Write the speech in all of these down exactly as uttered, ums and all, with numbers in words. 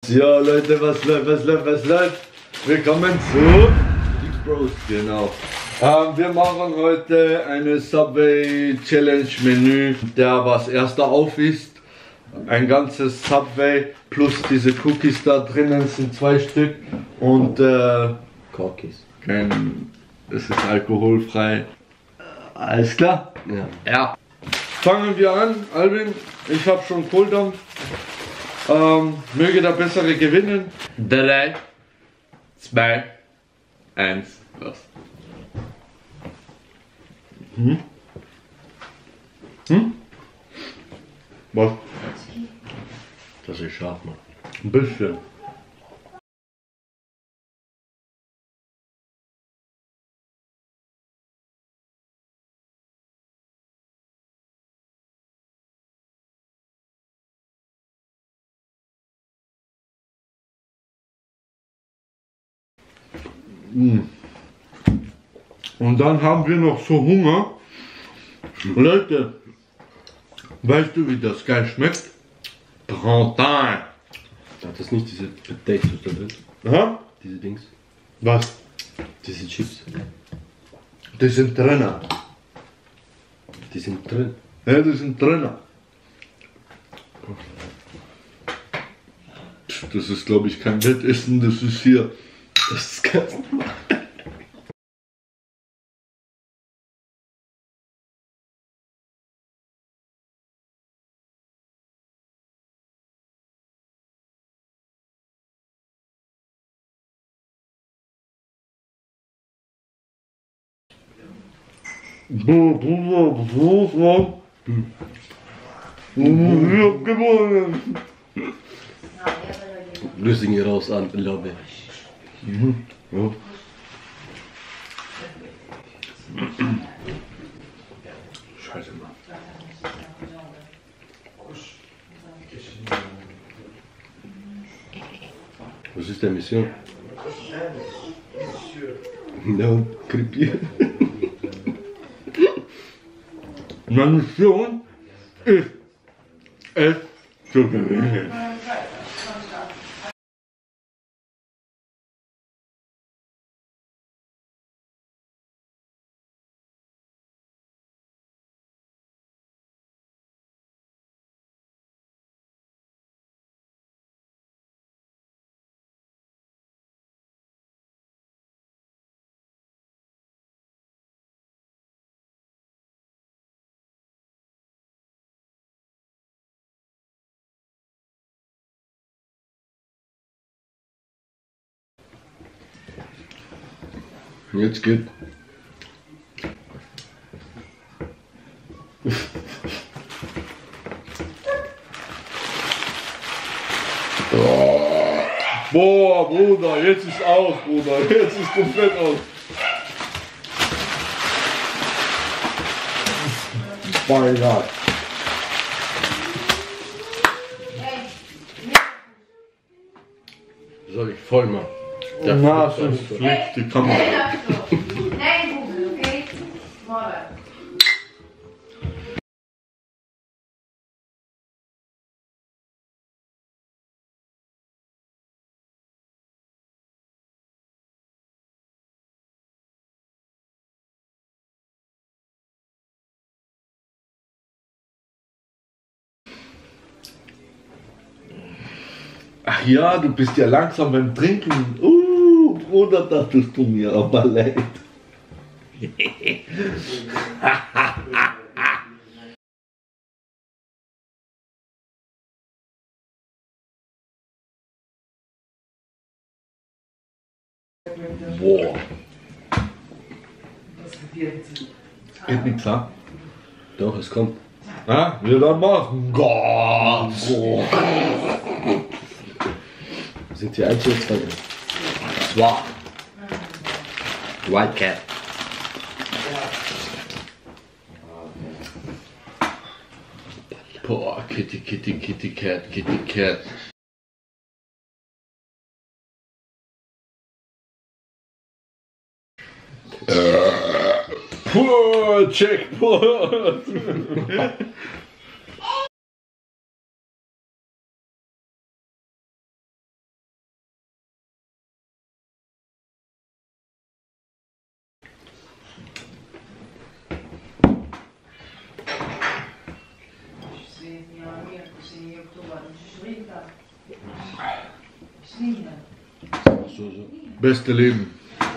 Ja Leute, was läuft, was läuft, was läuft? Willkommen zu X-Bros, genau. Ähm, wir machen heute eine Subway Challenge Menü, der was erster auf ist. Ein ganzes Subway plus diese Cookies da drinnen sind zwei Stück und äh, Cookies. Kein, es ist alkoholfrei. Alles klar? Ja. Ja. Fangen wir an, Alvin. Ich habe schon Kohldampf. Ähm, möge der Bessere gewinnen. drei, zwei, eins, los. Hm? Hm? Was? Das ist scharf, Mann. Ein bisschen. Und dann haben wir noch so Hunger. Leute, weißt du, wie das geil schmeckt? Printemps. Hat das nicht diese Potatoes da drin? Aha. Diese Dings? Was? Diese Chips? Die sind drinnen. Die sind drin. Ja, die sind drinnen. Das ist, glaube ich, kein Wettessen, das ist hier. Das ist ganz normal. Ich hab gewonnen. Löse ihn hier raus an, glaube ich. Mhm. Ja. Scheiße, Mann. Was ist der Mission? No, krepieren. Meine Mission ist es zu gewinnen. Jetzt geht. Boah, Bruder, jetzt ist aus, Bruder, jetzt ist komplett aus. Boah, egal. Soll ich voll machen? Der Na, sonst fliegt die Kamera. Nein, Google, okay? Morgen. Ach ja, du bist ja langsam beim Trinken. Uh, Bruder, da tust du mir aber leid. Boah. Geht nichts, ha? Doch, es kommt. Ah, wir dann machen. Gott. Sind die eins oder zwei? Zwei. White Cat. Boah, Kitty, Kitty, Kitty Cat, Kitty Cat. Puh, Checkpoint. So, so. Beste Leben.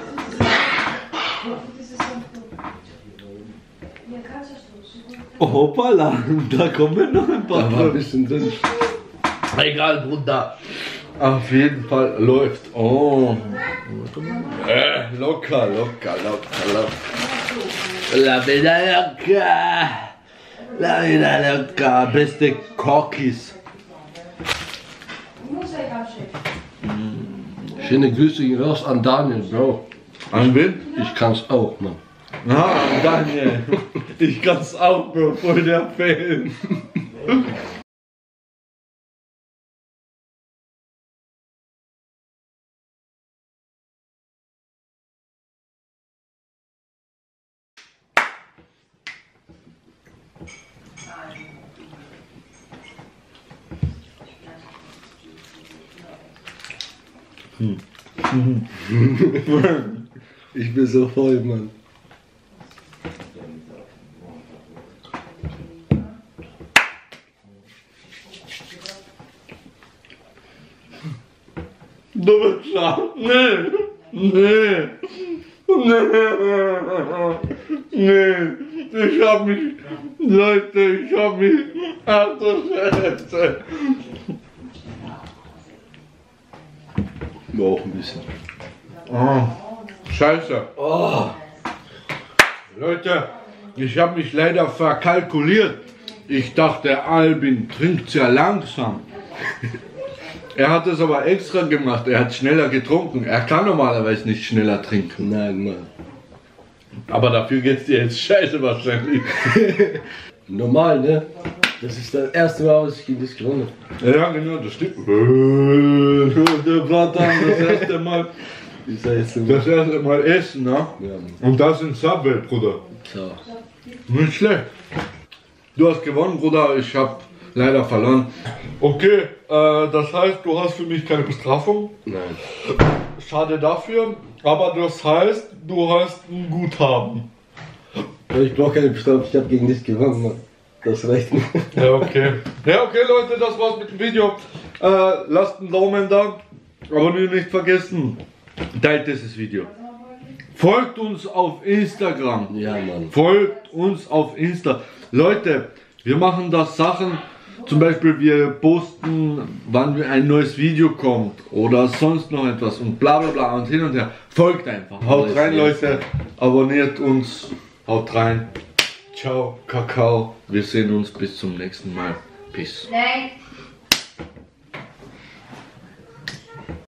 Hoppala, da kommen noch ein paar. Da war ein bisschen drin. Egal, Bruder. Auf jeden Fall läuft. Oh. Äh, locker, locker, locker, locker. La vida locker. La vida locker. Beste Cookies. Schöne Grüße gehen raus an Daniel, Bro. An wen? Ich kann's auch, Mann. Ah, Daniel. Ich kann's auch, Bro. Voll der Fan. Ich bin so voll, Mann. Du bist klar. Nee. Nee. Nee. Nee. Ich hab mich. Leute, ich hab mich. Ach du Scheiße. War auch ein bisschen. Oh. Scheiße. Oh. Leute, ich habe mich leider verkalkuliert. Ich dachte, Albin trinkt sehr langsam. Er hat es aber extra gemacht. Er hat schneller getrunken. Er kann normalerweise nicht schneller trinken. Nein, Mann. Aber dafür geht's dir jetzt scheiße wahrscheinlich. Normal, ne? Das ist das erste Mal, was ich gegen dich gewonnen habe. Ja, genau, das stimmt. Der Bratan, das erste Mal. Ist ja jetzt so. Das erste Mal essen, ne? Ja, Mann. Und das in Subway, Bruder. So. Nicht schlecht. Du hast gewonnen, Bruder. Ich habe leider verloren. Okay, äh, das heißt, du hast für mich keine Bestrafung. Nein. Schade dafür. Aber das heißt, du hast ein Guthaben. Ich brauche keine Bestrafung, ich habe gegen dich gewonnen, Mann. Das reicht nicht. Ja, okay. Ja, okay, Leute, das war's mit dem Video. Äh, lasst einen Daumen da. Abonnieren nicht vergessen. Teilt dieses Video. Folgt uns auf Instagram. Ja, Mann. Folgt uns auf Insta. Leute, wir machen da Sachen. Zum Beispiel wir posten, wann ein neues Video kommt. Oder sonst noch etwas. Und bla bla bla und hin und her. Folgt einfach. Haut rein, Leute. Abonniert uns. Haut rein. Ciao, Kakao. Wir sehen uns bis zum nächsten Mal. Peace. Nee.